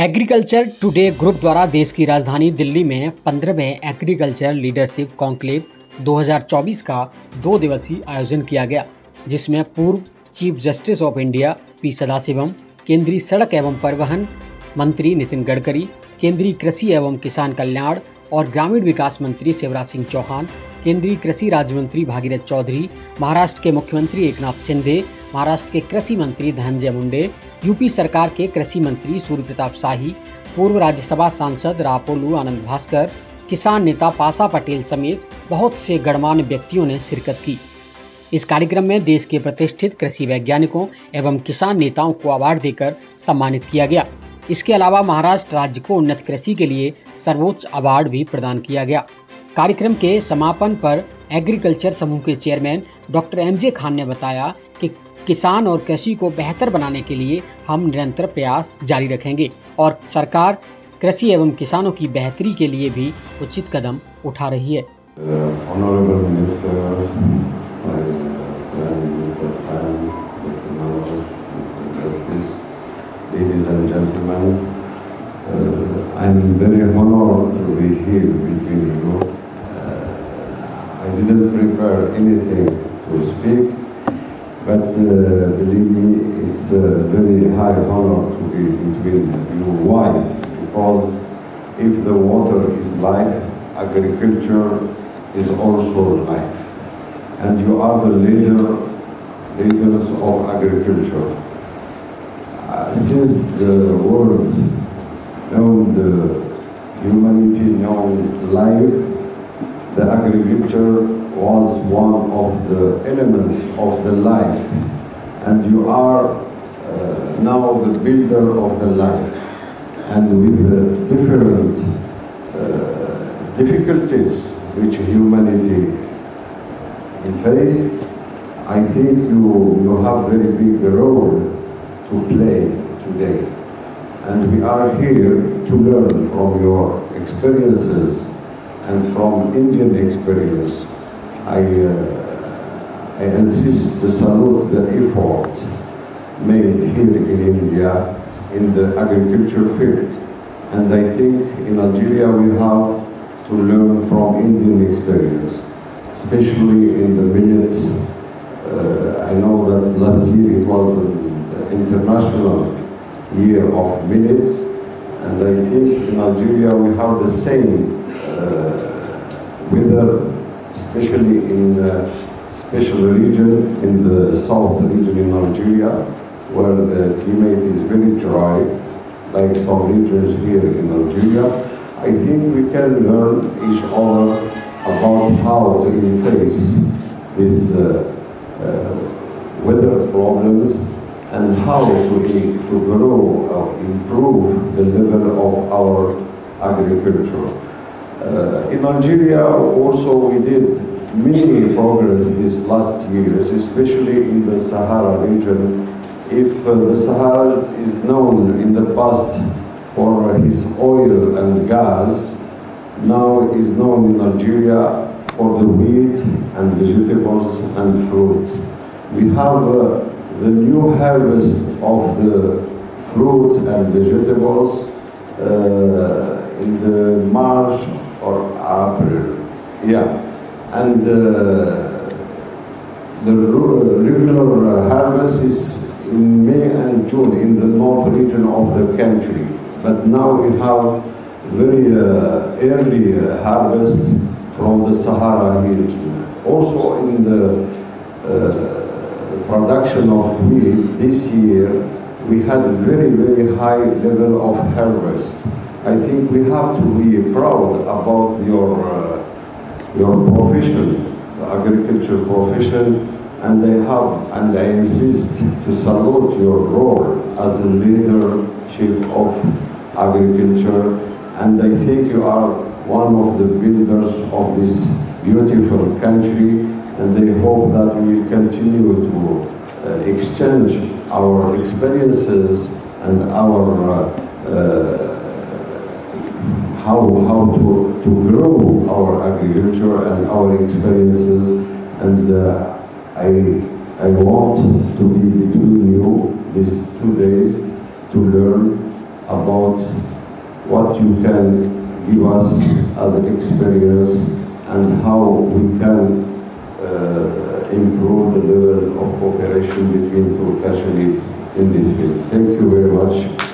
Agriculture today group द्वारा देश की राजधानी दिल्ली में 15वें एग्रीकल्चर लीडरशिप कॉन्क्लेव 2024 का 2 दिवसीय आयोजन किया गया, जिसमें पूर्व chief justice of India P Sathasivam, केंद्रीय सड़क एवं परिवहन मंत्री नितिन गडकरी, केंद्रीय कृषि एवं किसान कल्याण और ग्रामीण विकास मंत्री शिवराज सिंह चौहान, केंद्रीय कृषि राज्य मंत्री भागीरथ चौधरी, महाराष्ट्र के मुख्यमंत्री एकनाथ शिंदे, महाराष्ट्र के कृषि मंत्री धनंजय मुंडे, यूपी सरकार के कृषि मंत्री सूर्य प्रताप शाही, पूर्व राज्यसभा सांसद रापोलू आनंद भास्कर, किसान नेता पासा पटेल समेत बहुत से गणमान्य व्यक्तियों ने शिरकत की। इस कार्यक्रम में देश के प्रतिष्ठित कृषि वैज्ञानिकों एवं किसान नेताओं को अवार्ड देकर सम्मानित किया गया। इसके अलावा महाराष्ट्र राज्य को उन्नत कृषि के लिए सर्वोच्च अवार्ड भी प्रदान किया गया। कार्यक्रम के समापन पर एग्रीकल्चर समूह के चेयरमैन डॉक्टर एमजे खान ने बताया कि किसान और कृषि को बेहतर बनाने के लिए हम निरंतर प्रयास जारी रखेंगे और सरकार कृषि एवं किसानों की बेहतरी के लिए भी उचित कदम उठा रही है। Ladies and gentlemen, I'm very honored to be here between you. I didn't prepare anything to speak, but believe me, it's a very high honor to be between you. Why? Because if the water is life, agriculture is also life. And you are the leaders of agriculture. Since the world known the humanity known life, the agriculture was one of the elements of the life, and you are now the builder of the life. And with the different difficulties which humanity face, I think you have very big role to play today, and we are here to learn from your experiences and from Indian experience. I insist to salute the efforts made here in India in the agriculture field, and I think in Algeria we have to learn from Indian experience, especially in the millets. I know that last year it was the International Year of Millets, and I think in Algeria we have the same weather, especially in the special region, in the south region in Algeria, where the climate is very dry, like some regions here in Algeria. I think we can learn each other about how to face these weather problems and how to grow or improve the level of our agriculture. In Algeria also we did many progress these last years, especially in the Sahara region. If the Sahara is known in the past for his oil and gas, now is known in Algeria for the wheat and vegetables and fruit. We have the new harvest of the fruits and vegetables in the March or April, and the regular harvest is in May and June in the north region of the country. But now we have very early harvest from the Sahara region. Also in the production of wheat this year, we had a very high level of harvest. I think we have to be proud about your profession, the agriculture profession, and I insist to salute your role as a leadership of agriculture, and I think you are one of the builders of this beautiful country, and I hope that we will continue to exchange our experiences and our how to grow our agriculture and our experiences. And I want to be between you these 2 days to learn about what you can give us as an experience and how we can improve the level of cooperation between Turkish elites in this field. Thank you very much.